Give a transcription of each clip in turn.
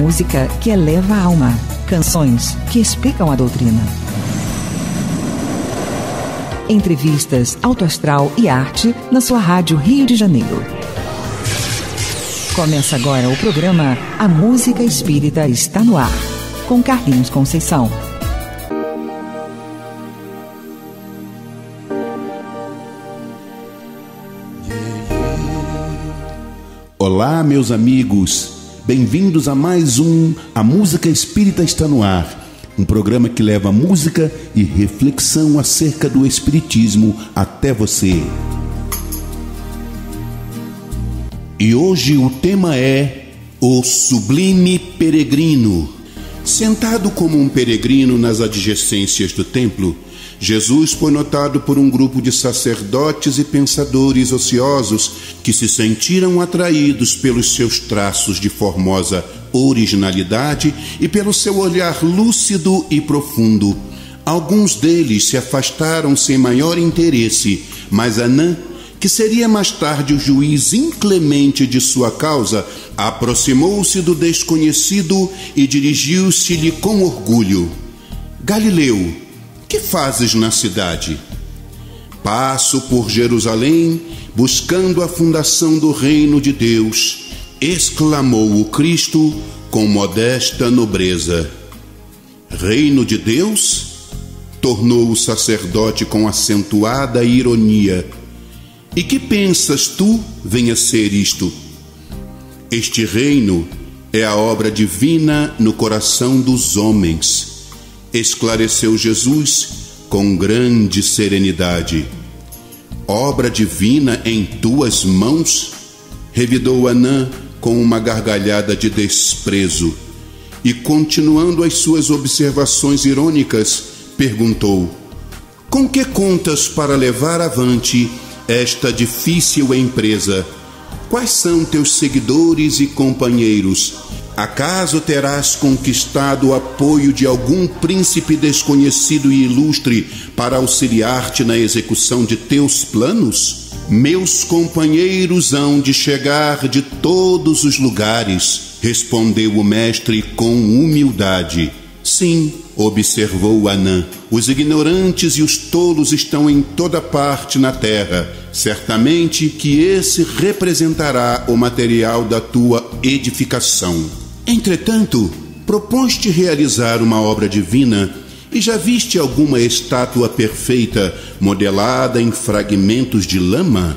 música que eleva a alma, canções que explicam a doutrina. Entrevistas, Alto Astral e arte na sua rádio Rio de Janeiro. Começa agora o programa A Música Espírita Está no Ar, com Carlinhos Conceição. Olá, meus amigos, bem-vindos a mais A Música Espírita Está no Ar, um programa que leva música e reflexão acerca do Espiritismo até você. E hoje o tema é o Sublime Peregrino. Sentado como um peregrino nas adjacências do templo, Jesus foi notado por um grupo de sacerdotes e pensadores ociosos que se sentiram atraídos pelos seus traços de formosa originalidade e pelo seu olhar lúcido e profundo. Alguns deles se afastaram sem maior interesse, mas Anã, que seria mais tarde o juiz inclemente de sua causa, aproximou-se do desconhecido e dirigiu-se-lhe com orgulho: Galileu, que fazes na cidade? Passo por Jerusalém, buscando a fundação do reino de Deus, exclamou o Cristo com modesta nobreza. Reino de Deus? Tornou o sacerdote com acentuada ironia. E que pensas tu venha ser isto? Este reino é a obra divina no coração dos homens, esclareceu Jesus com grande serenidade. Obra divina em tuas mãos? Revidou Anã com uma gargalhada de desprezo e, continuando as suas observações irônicas, perguntou: com que contas para levar avante esta difícil empresa? Quais são teus seguidores e companheiros? Acaso terás conquistado o apoio de algum príncipe desconhecido e ilustre para auxiliar-te na execução de teus planos? Meus companheiros hão de chegar de todos os lugares, respondeu o mestre com humildade. Sim, observou Anã, os ignorantes e os tolos estão em toda parte na terra. Certamente que esse representará o material da tua edificação. Entretanto, propões-te realizar uma obra divina e já viste alguma estátua perfeita modelada em fragmentos de lama?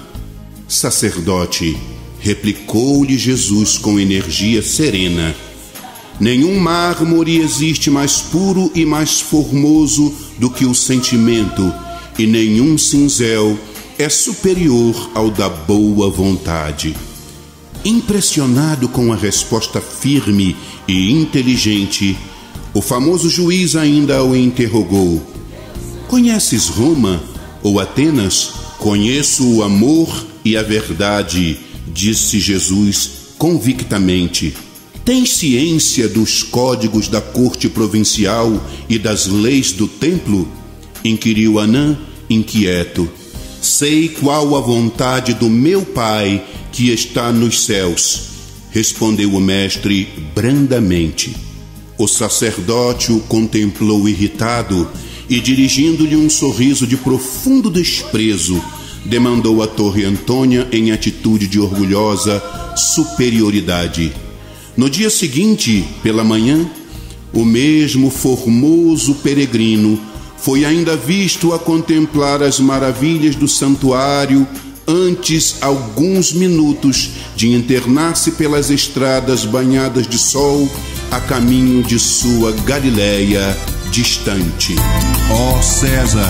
Sacerdote, replicou-lhe Jesus com energia serena, nenhum mármore existe mais puro e mais formoso do que o sentimento, e nenhum cinzel é superior ao da boa vontade. Impressionado com a resposta firme e inteligente, o famoso juiz ainda o interrogou: conheces Roma ou Atenas? Conheço o amor e a verdade, disse Jesus convictamente. Tens ciência dos códigos da corte provincial e das leis do templo? Inquiriu Anã, inquieto. Sei qual a vontade do meu Pai que está nos céus, respondeu o mestre brandamente. O sacerdote o contemplou irritado e, dirigindo-lhe um sorriso de profundo desprezo, demandou a Torre Antônia em atitude de orgulhosa superioridade. No dia seguinte, pela manhã, o mesmo formoso peregrino foi ainda visto a contemplar as maravilhas do santuário antes alguns minutos de internar-se pelas estradas banhadas de sol a caminho de sua Galileia distante. Ó César,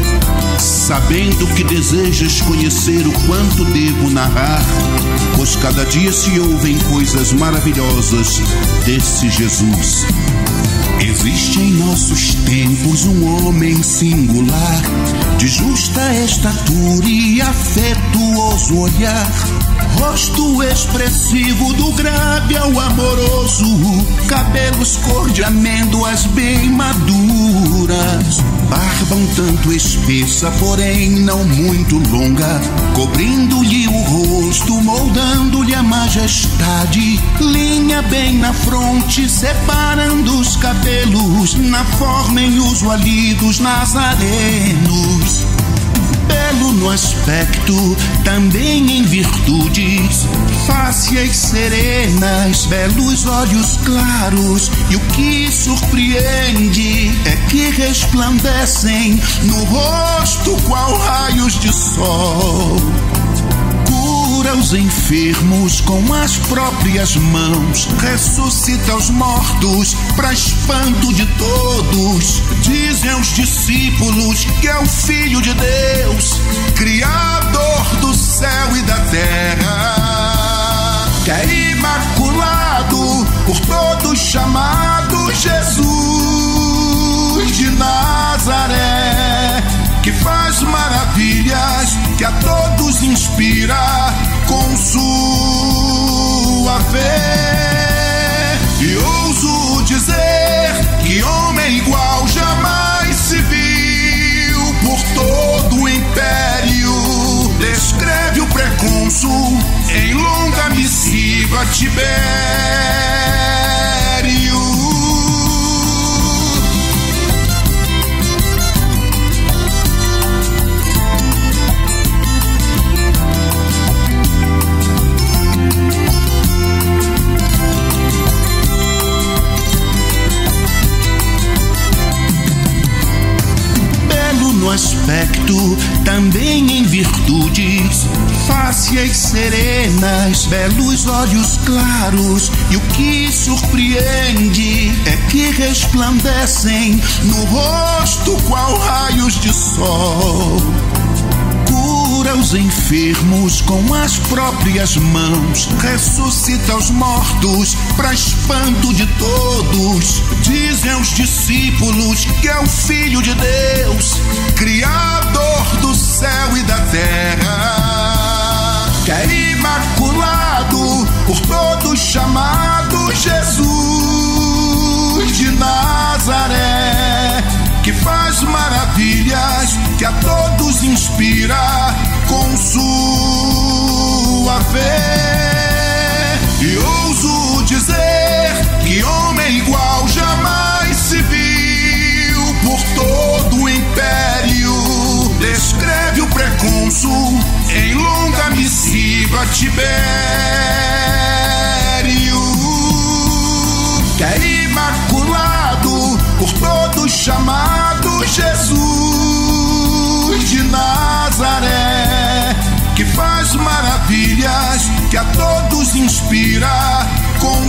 sabendo que desejas conhecer o quanto devo narrar, pois cada dia se ouvem coisas maravilhosas desse Jesus. Existe em nossos tempos um homem singular, de justa estatura e afetuoso olhar, rosto expressivo do grave ao amoroso, cabelos cor de amêndoas bem maduras, barba um tanto espessa, porém não muito longa, cobrindo-lhe o rosto, moldando-lhe a majestade. Linha bem na fronte, separando os cabelos, na forma em uso ali dos nazarenos. Belo no aspecto, também em virtudes, fáceis serenas, belos olhos claros. E o que surpreende é que resplandecem no rosto qual raios de sol. Cura os enfermos com as próprias mãos, ressuscita os mortos para espanto de todos. Dizem os discípulos que é o Filho de Deus, Criador do céu e da terra, que é imaculado, por todos chamado Jesus de Nazaré, que faz maravilhas, que a todos inspira com sua fé. E ouso dizer que homem igual jamais se viu por todo o império. Descreve o precônsul em longa missiva Tibério. No aspecto, também em virtudes, fáceis serenas, belos olhos claros. E o que surpreende é que resplandecem no rosto qual raios de sol. Cura os enfermos com as próprias mãos, ressuscita os mortos para espanto de todos. Dizem os discípulos que é o Filho de Deus, Criador do céu e da terra, que é imaculado, por todos chamado Jesus de Nazaré, que faz maravilhas, que a todos inspira com sua fé. E ouso dizer que homem igual jamais se viu por todo o império. Descreve o precônsul em longa missiva Tibério, que é imaculado, por todos chamado Jesus de Nazaré, que faz maravilhas, que a todos inspira com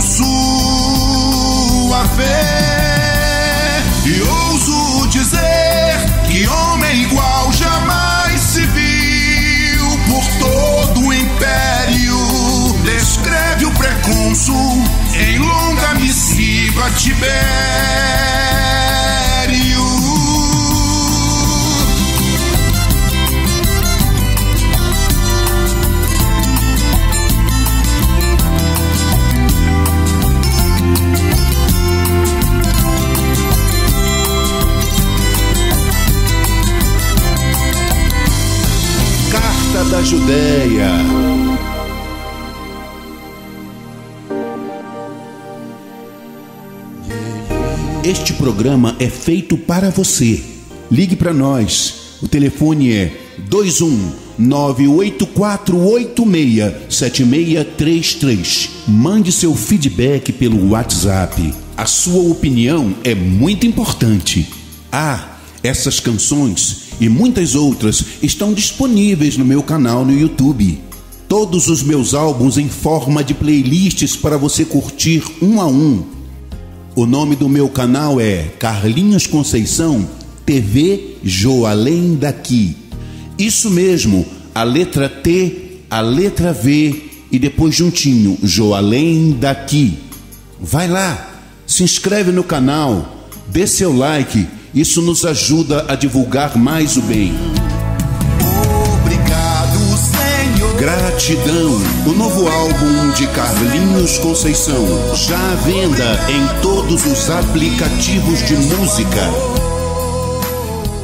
sua fé. E ouso dizer que homem igual jamais se viu por todo o império. Descreve o precônsul em longa missiva Tibério. Carta da Judéia. Este programa é feito para você. Ligue para nós. O telefone é 21984867633. Mande seu feedback pelo WhatsApp. A sua opinião é muito importante. Essas canções e muitas outras estão disponíveis no meu canal no YouTube. Todos os meus álbuns em forma de playlists para você curtir um a um. O nome do meu canal é Carlinhos Conceição TV Joalém Daqui. Isso mesmo, a letra T, a letra V e depois juntinho, Joalém Daqui. Vai lá, se inscreve no canal, dê seu like, isso nos ajuda a divulgar mais o bem. Obrigado, Senhor. Gratidão, o novo álbum de Carlinhos Conceição, já à venda em todos os aplicativos de música.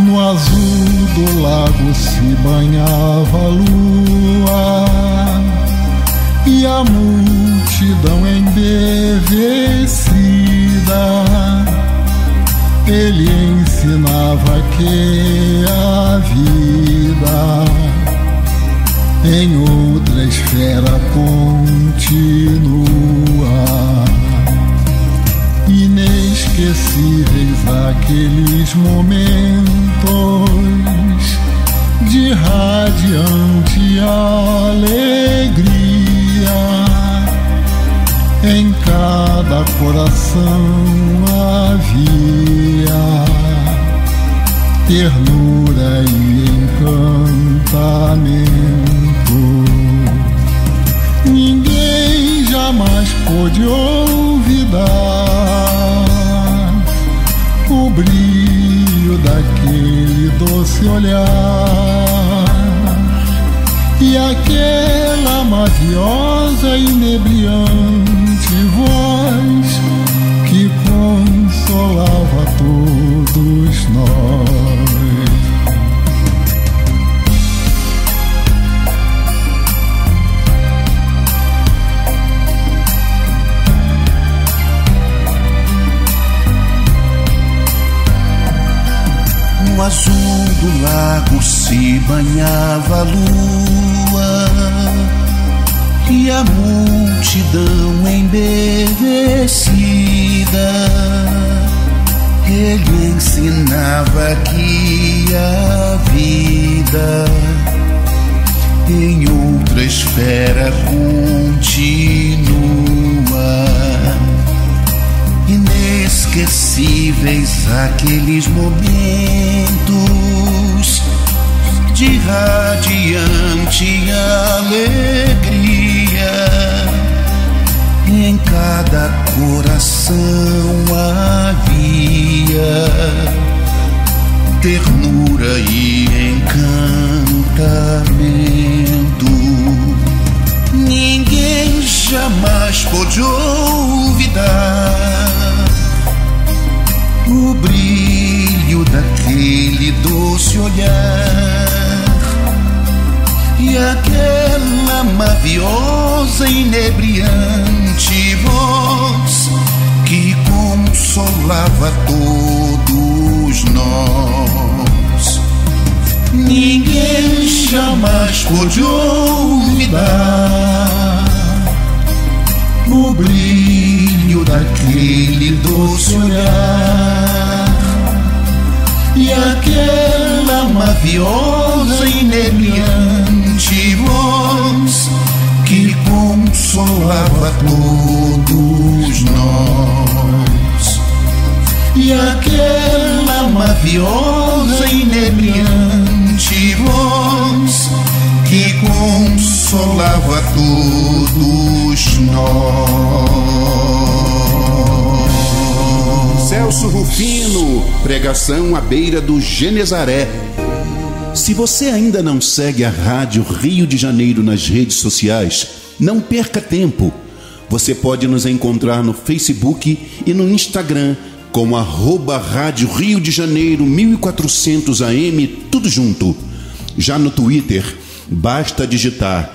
No azul do lago se banhava a lua e a multidão embevecida. Ele ensinava que a vida em outra esfera continua. Inesquecíveis aqueles momentos de radiante alegria. Em cada coração havia ternura e encantamento. Ninguém jamais pôde olvidar o brilho daquele doce olhar e aquela maviosa e inebriante voz que consolava todos nós. No azul do lago se banhava a lua e a multidão embevecida. Ele ensinava que a vida em outra esfera continua. Inesquecíveis aqueles momentos de radiante alegria. Em cada coração havia ternura e encantamento. Ninguém jamais pôde olvidar o brilho daquele doce olhar e aquela maviosa e inebriante voz que consolava todos nós. Ninguém jamais pôde olvidar o brilho daquele doce olhar e aquela maviosa e inebriante voz que consolava todos nós. E aquela maviosa e inebriante voz que consolava todos nós. Celso Rufino, pregação à beira do Genezaré. Se você ainda não segue a Rádio Rio de Janeiro nas redes sociais, não perca tempo. Você pode nos encontrar no Facebook e no Instagram como @Rádio Rio de Janeiro 1400 AM, tudo junto. Já no Twitter, basta digitar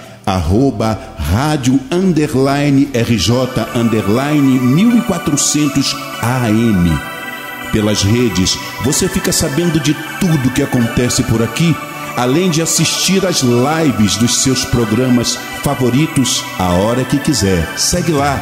@rádio_RJ_1400 AM. Pelas redes, você fica sabendo de tudo que acontece por aqui, além de assistir às lives dos seus programas favoritos a hora que quiser. Segue lá.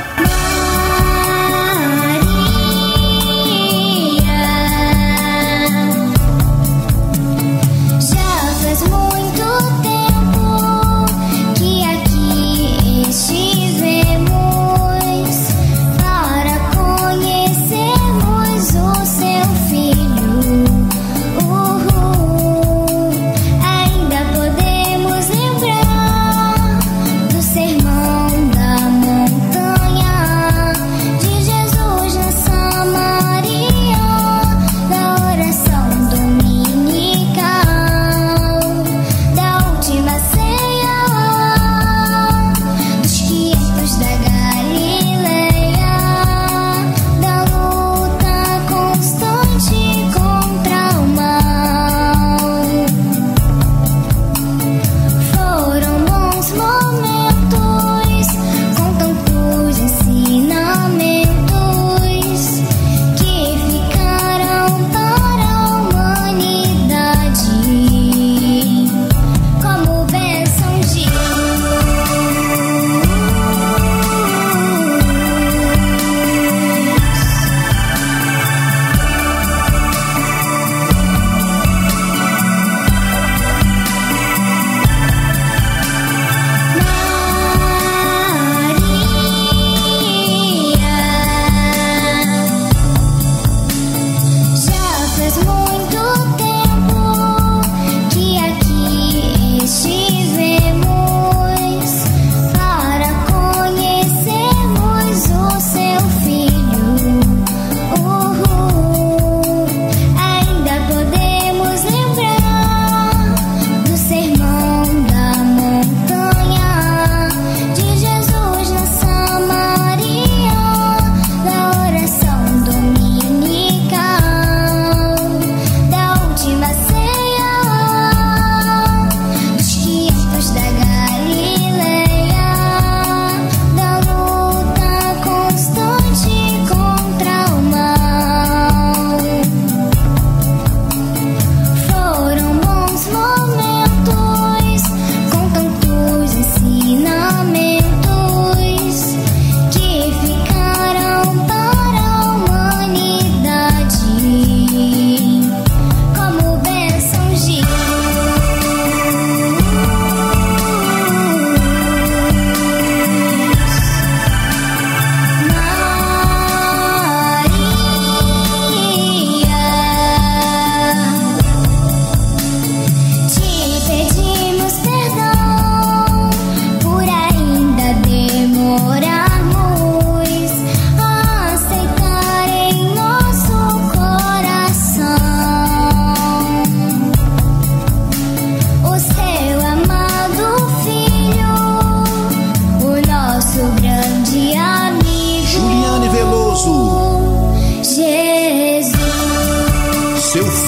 Sermão da montanha.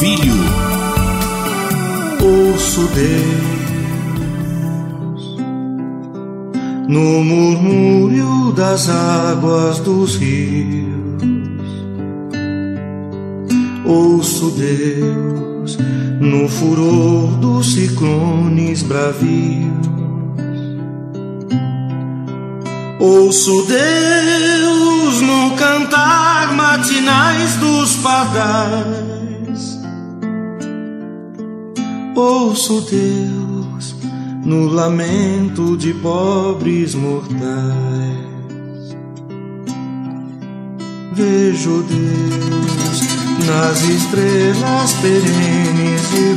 Filho. Ouço Deus no murmúrio das águas dos rios. Ouço Deus no furor dos ciclones bravios. Ouço Deus no cantar matinais dos pardais. Ouço Deus no lamento de pobres mortais. Vejo Deus nas estrelas perenes de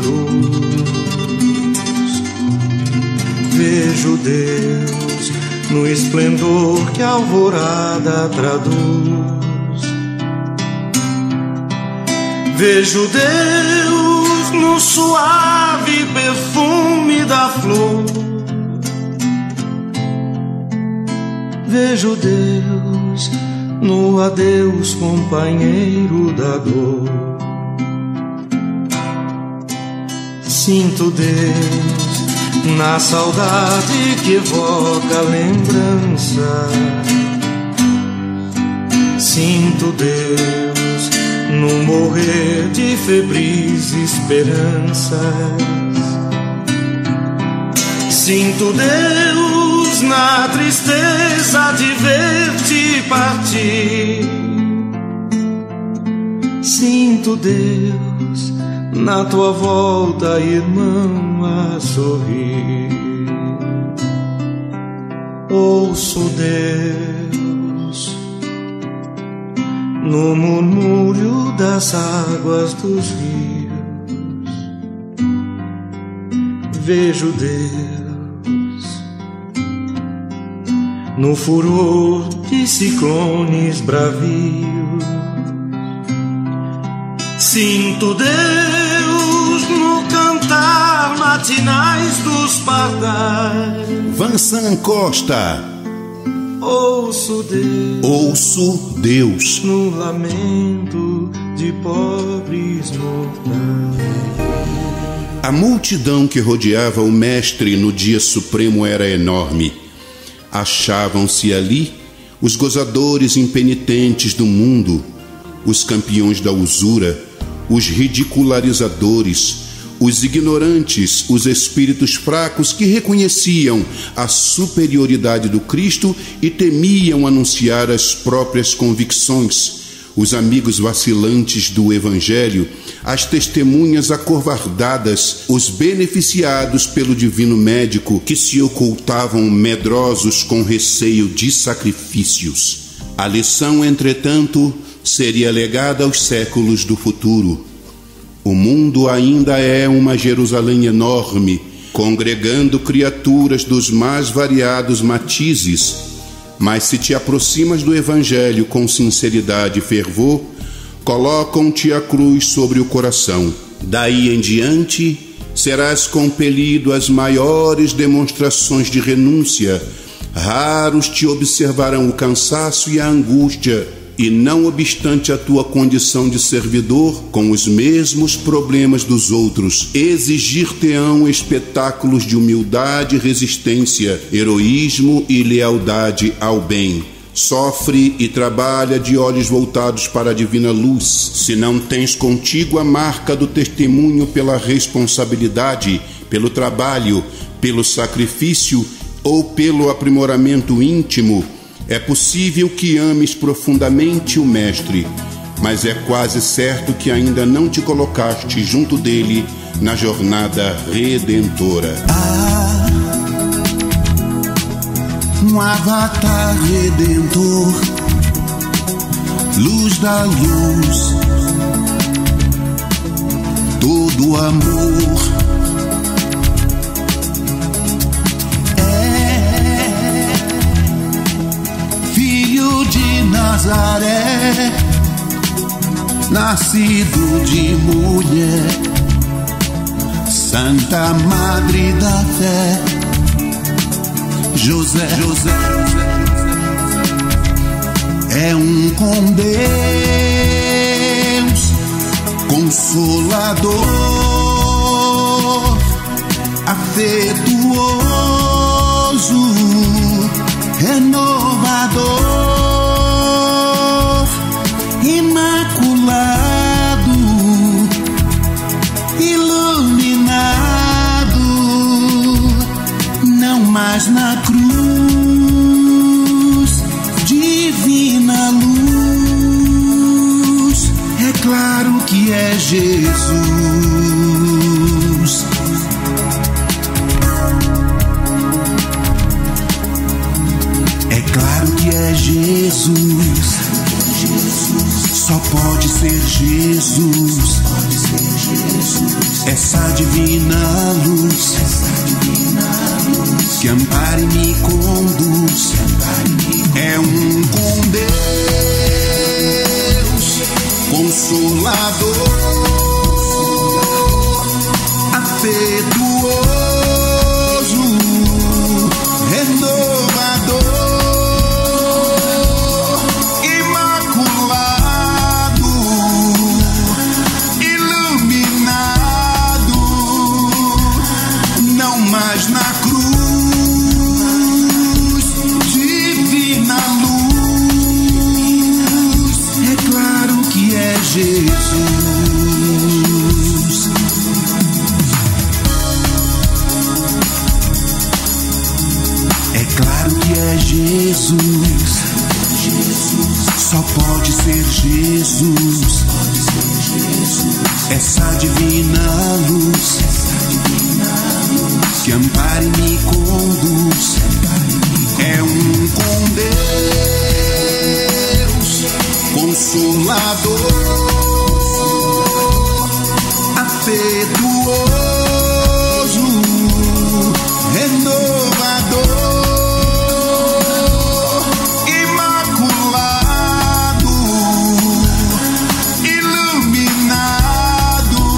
luz. Vejo Deus no esplendor que a alvorada traduz. Vejo Deus no suave perfume da flor. Vejo Deus no adeus, companheiro da dor. Sinto Deus na saudade que evoca a lembrança. Sinto Deus no morrer de febris esperanças. Sinto Deus na tristeza de ver-te partir. Sinto Deus na tua volta, irmão, a sorrir. Ouço Deus no murmúrio das águas dos rios. Vejo Deus no furor de ciclones bravios. Sinto Deus no cantar matinais dos pardais. Vansan Costa. Ouço Deus. Ouço Deus no lamento de pobres mortais. A multidão que rodeava o mestre no dia supremo era enorme. Achavam-se ali os gozadores impenitentes do mundo, os campeões da usura, os ridicularizadores, os ignorantes, os espíritos fracos que reconheciam a superioridade do Cristo e temiam anunciar as próprias convicções, os amigos vacilantes do Evangelho, as testemunhas acovardadas, os beneficiados pelo divino médico que se ocultavam medrosos com receio de sacrifícios. A lição, entretanto, seria legada aos séculos do futuro. O mundo ainda é uma Jerusalém enorme, congregando criaturas dos mais variados matizes, mas se te aproximas do Evangelho com sinceridade e fervor, colocam-te a cruz sobre o coração. Daí em diante, serás compelido às maiores demonstrações de renúncia. Raros te observarão o cansaço e a angústia, e não obstante a tua condição de servidor, com os mesmos problemas dos outros, exigir-te-ão espetáculos de humildade, resistência, heroísmo e lealdade ao bem. Sofre e trabalha de olhos voltados para a divina luz. Se não tens contigo a marca do testemunho pela responsabilidade, pelo trabalho, pelo sacrifício ou pelo aprimoramento íntimo, é possível que ames profundamente o Mestre, mas é quase certo que ainda não te colocaste junto dele na jornada redentora. Um avatar redentor, luz da luz, todo amor. Filho de Nazaré, nascido de mulher, Santa Madre da Fé, José é um com Deus, com Consolador, afetuoso, renovador, imaculado, iluminado, não mais na cruz, divina luz, é claro que é Jesus. É claro que é Jesus. Só pode ser Jesus. Essa divina luz que ampara e me conduz. É um com Deus, consolador, afetuoso, renovador, imaculado, iluminado, não mais na cruz, divina luz, é claro que é Jesus. É claro que é Jesus. Só pode ser Jesus. Essa divina luz que ampara e me conduz. É um com Deus, consolador, afetuoso, renovador, imaculado, iluminado,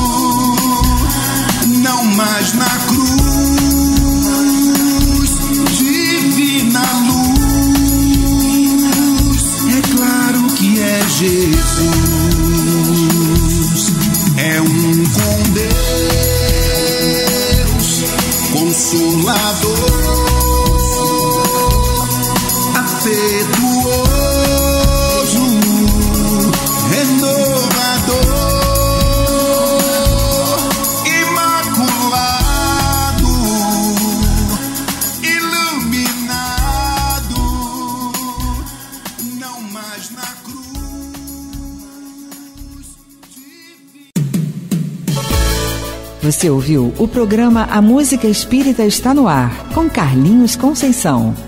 não mais na cruz, divina luz, é claro que é Jesus. É um com Deus, consolador, afetuoso, renovador, imaculado, iluminado, não mais na cruz. Você ouviu o programa A Música Espírita Está no Ar, com Carlinhos Conceição.